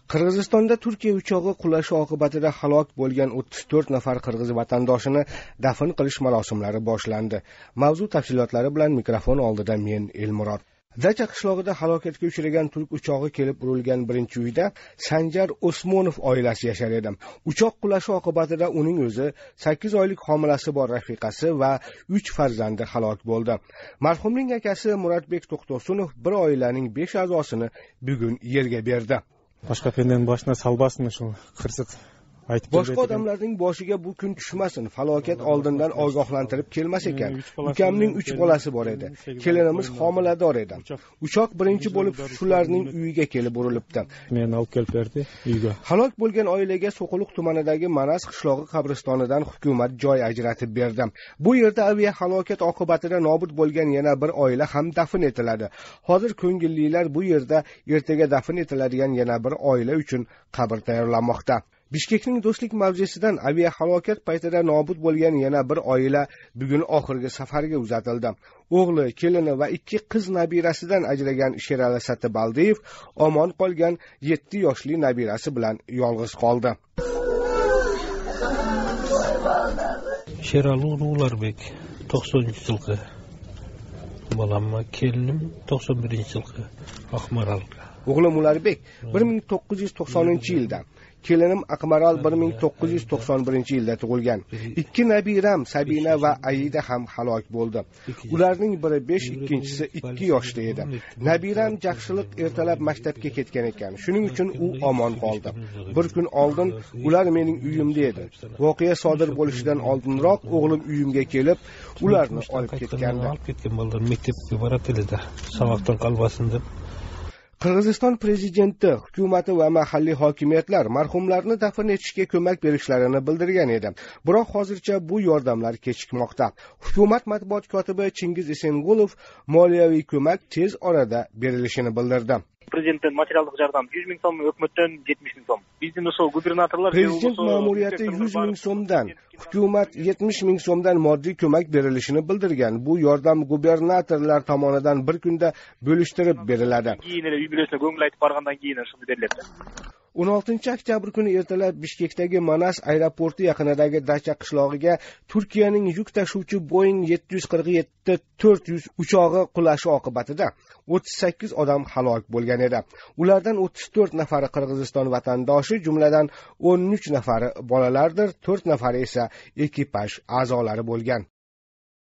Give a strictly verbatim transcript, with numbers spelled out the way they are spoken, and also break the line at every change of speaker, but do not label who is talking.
Qirg'izistonda Turkiya uchog'i qulashi oqibatida halok bo'lgan o'ttiz to'rt nafar qirg'iz vatandoshini dafn qilish marosimlari boshlandi. Mavzu tafsilotlari bilan mikrofon oldida men Elmurod. Dacha qishlog'ida halokatga uchragan turk uchog'i kelib urilgan birinchi uyda Sanjar Osmonov oilasi yashar edi. Uchoq qulashi oqibatida uning o'zi, sakkiz oylik homilasi bor rafiqasi va uch farzandi halok bo'ldi. Marhumning akasi Muratbek To'xtosunov bir oilaning besh a'zosini bugun yerga berdi.
Boshqa penden boshına salbasin shu qirsiq aytib
boshqa odamlarning boshiga bu kun tushmasin, falokat oldindan ogohlantirib kelmas ekan. Ukamning uch bolasi bor edi. Kelinimiz homilador edi. Uchoq birinchi bo'lib shularning uyiga kelib urilibdi.
Men olib kelib berdi uyga.
Halok bo'lgan oilaga So'quluq tumanidagi Manas qishlog'i qabristonidan hukumat joy ajratib berdi. Bu yerda avia halokat oqibatida nobud bo'lgan yana bir oila ham dafn etiladi. Hozir ko'ngillilar bu yerda ertaga dafn etiladigan yana bir oila uchun qabr tayyorlanmoqda. Bishkekning Do'stlik mavzesidan avia halokat paytida nobud bo'lgan yana bir oila bugun oxirgi safarga uzatildi. O'g'li, kelini va ikki qiz nabirasidan ajragan Sherali Satibaldiyev omon qolgan yetti yoshli nabirasi bilan yolg'iz qoldi.
Sherali Ularbek to'qsoninchi yilgi bolamma, kelinim to'qson birinchi yilgi Aqmaral.
O'g'lim Ularbek bir ming to'qqiz yuz to'qsoninchi yilda, kelinim Aqmaral bir ming to'qqiz yuz to'qson birinchi yilda tug'ilgan. Ikki nabiram Sabina va Aida ham halok bo'ldi. Ularning biri besh, ikkinchisi ikki yoshda edi. Nabiram Jaxshilik ertalab maktabga ketgan ekan. Shuning uchun u omon qoldi. Bir kun oldin ular mening uyimda edi. Voqea sodir bo'lishidan oldinroq o'g'lim uyimga kelib, ularni olib ketgandi.
Olib ketgan bolalar maktabga boradi, saboqdan qolmasin deb.
Qirg'iziston prezidenti, hukumati va mahalliy hokimiyatlar marhumlarni dafn etishga ko'mak berishlarini bildirgan edi. Biroq hozircha bu yordamlar kechikmoqda. Hukumat matbuot kotibi Chingiz Esengulov moliyaviy ko'mak tez orada berilishini bildirdi.
Prezidentdan materiallik yordam yuz ming so'm, hukumatdan yetmish ming so'm. Bizning o'sha gubernatorlar
prezident ma'muriyati yuz ming so'mdan, hukumat yetmish ming so'mdan moddiy ko'mak berilishini bildirgan. Bu yordam gubernatorlar tomonidan bir kunda bo'lishtirib beriladi.
Keyin uy bilasini ko'ngil aytib borgandan keyin shunday beriladi.
o'n oltinchi oktyabr kuni ertalab Bishkekdagi Manas aeroporti yaqinidagi Dacha qishlog'iga Turkiyaning yuk tashuvchi Boeing yetti yuz qirq yetti to'rt yuz uchog'i qulashi oqibatida o'ttiz sakkiz odam halok bo'lgan edi. Ulardan o'ttiz to'rt nafari Qirg'iziston vatandoshi, jumladan o'n uch nafari bolalardir, to'rt nafari esa ekipaj a'zolari bo'lgan.